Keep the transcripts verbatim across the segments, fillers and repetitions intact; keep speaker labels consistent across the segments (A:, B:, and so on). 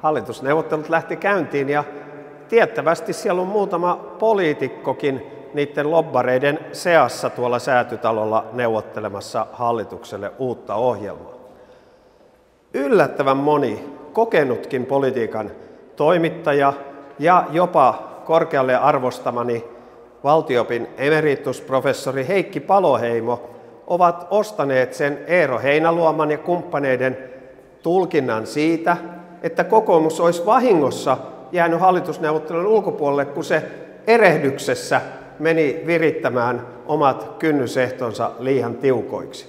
A: hallitusneuvottelut lähti käyntiin ja tiettävästi siellä on muutama poliitikkokin niiden lobbareiden seassa tuolla Säätytalolla neuvottelemassa hallitukselle uutta ohjelmaa. Yllättävän moni kokenutkin politiikan toimittaja ja jopa korkealle arvostamani valtio-opin emeritusprofessori Heikki Paloheimo ovat ostaneet sen Eero Heinäluoman ja kumppaneiden tulkinnan siitä, että kokoomus olisi vahingossa jäänyt hallitusneuvottelun ulkopuolelle, kun se erehdyksessä meni virittämään omat kynnysehtonsa liian tiukoiksi.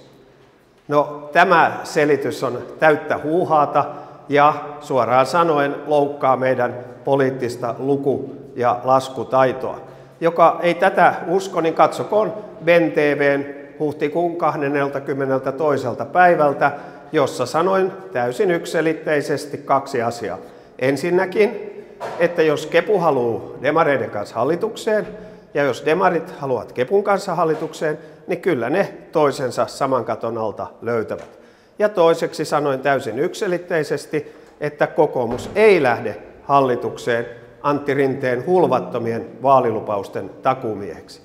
A: No, tämä selitys on täyttä huuhaata ja suoraan sanoen loukkaa meidän poliittista luku- ja laskutaitoa. Joka ei tätä usko, niin katsokoon Ben T V:n huhtikuun kahdeskymmenestoinen päivältä, jossa sanoin täysin yksiselitteisesti kaksi asiaa. Ensinnäkin, että jos Kepu haluaa demareiden kanssa hallitukseen ja jos demarit haluavat Kepun kanssa hallitukseen, niin kyllä ne toisensa saman katon alta löytävät. Ja toiseksi sanoin täysin yksiselitteisesti, että kokoomus ei lähde hallitukseen Antti Rinteen hulvattomien vaalilupausten takuumieheksi.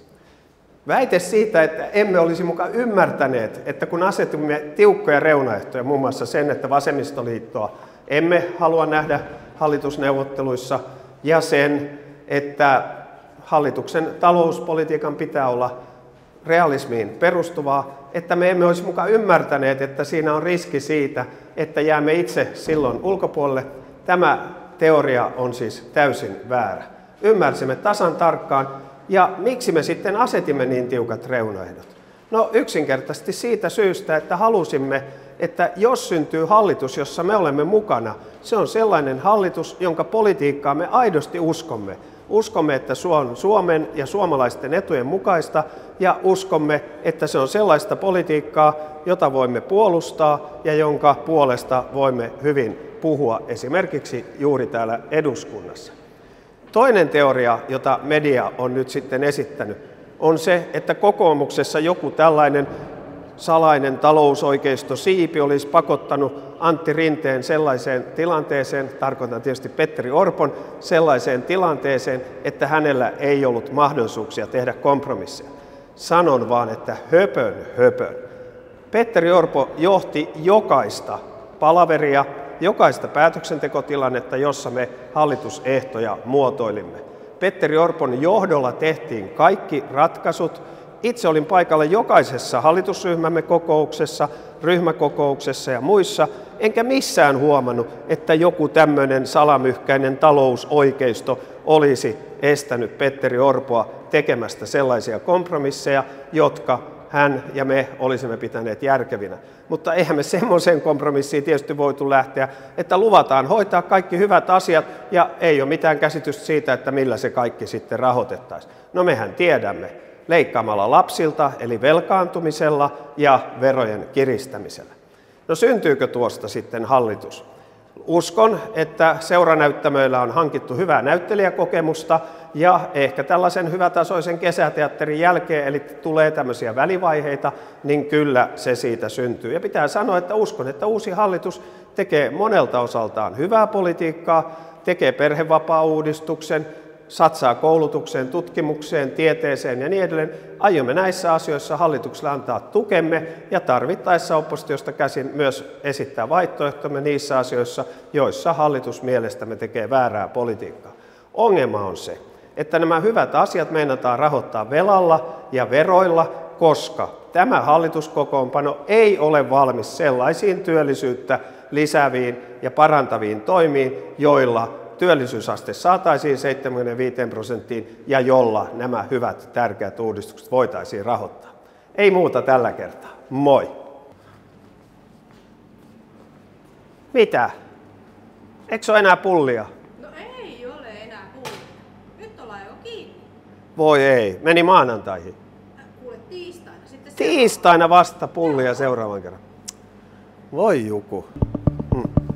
A: Väite siitä, että emme olisi mukaan ymmärtäneet, että kun asetimme tiukkoja reunaehtoja, muun muassa sen, että vasemmistoliittoa emme halua nähdä hallitusneuvotteluissa, ja sen, että hallituksen talouspolitiikan pitää olla realismiin perustuvaa, että me emme olisi mukaan ymmärtäneet, että siinä on riski siitä, että jäämme itse silloin ulkopuolelle. Tämä teoria on siis täysin väärä. Ymmärsimme tasan tarkkaan, ja miksi me sitten asetimme niin tiukat reunaehdot? No yksinkertaisesti siitä syystä, että halusimme, että jos syntyy hallitus, jossa me olemme mukana, se on sellainen hallitus, jonka politiikkaa me aidosti uskomme. Uskomme, että se on Suomen ja suomalaisten etujen mukaista, ja uskomme, että se on sellaista politiikkaa, jota voimme puolustaa ja jonka puolesta voimme hyvin puhua esimerkiksi juuri täällä eduskunnassa. Toinen teoria, jota media on nyt sitten esittänyt, on se, että kokoomuksessa joku tällainen salainen talousoikeistosiipi olisi pakottanut Antti Rinteen sellaiseen tilanteeseen, tarkoitan tietysti Petteri Orpon, sellaiseen tilanteeseen, että hänellä ei ollut mahdollisuuksia tehdä kompromisseja. Sanon vaan, että höpön, höpön. Petteri Orpo johti jokaista palaveria, jokaista päätöksentekotilannetta, jossa me hallitusehtoja muotoilimme. Petteri Orpon johdolla tehtiin kaikki ratkaisut. Itse olin paikalla jokaisessa hallitusryhmämme kokouksessa, ryhmäkokouksessa ja muissa, enkä missään huomannut, että joku tämmöinen salamyhkäinen talousoikeisto olisi estänyt Petteri Orpoa tekemästä sellaisia kompromisseja, jotka hän ja me olisimme pitäneet järkevinä. Mutta eihän me semmoiseen kompromissiin tietysti voitu lähteä, että luvataan hoitaa kaikki hyvät asiat ja ei ole mitään käsitystä siitä, että millä se kaikki sitten rahoitettaisiin. No mehän tiedämme, leikkaamalla lapsilta eli velkaantumisella ja verojen kiristämisellä. No syntyykö tuosta sitten hallitus? Uskon, että seuranäyttämöillä on hankittu hyvää näyttelijäkokemusta ja ehkä tällaisen hyvätasoisen kesäteatterin jälkeen, eli tulee tämmöisiä välivaiheita, niin kyllä se siitä syntyy. Ja pitää sanoa, että uskon, että uusi hallitus tekee monelta osaltaan hyvää politiikkaa, tekee perhevapaauudistuksen, satsaa koulutukseen, tutkimukseen, tieteeseen ja niin edelleen. Aiomme näissä asioissa hallitukselle antaa tukemme ja tarvittaessa oppositiosta käsin myös esittää vaihtoehtomme niissä asioissa, joissa hallitus mielestämme tekee väärää politiikkaa. Ongelma on se, että nämä hyvät asiat meinataan rahoittaa velalla ja veroilla, koska tämä hallituskokoonpano ei ole valmis sellaisiin työllisyyttä lisääviin ja parantaviin toimiin, joilla työllisyysaste saataisiin seitsemänkymmentäviisi prosenttiin ja jolla nämä hyvät, tärkeät uudistukset voitaisiin rahoittaa. Ei muuta tällä kertaa. Moi! Mitä? Eikö se ole enää pullia?
B: No ei ole enää pullia. Nyt ollaan jo kiinni.
A: Voi ei. Meni maanantaihin.
B: Kuule tiistaina sitten.
A: Tiistaina vasta pullia seuraavan kerran. Voi Juku. Hmm.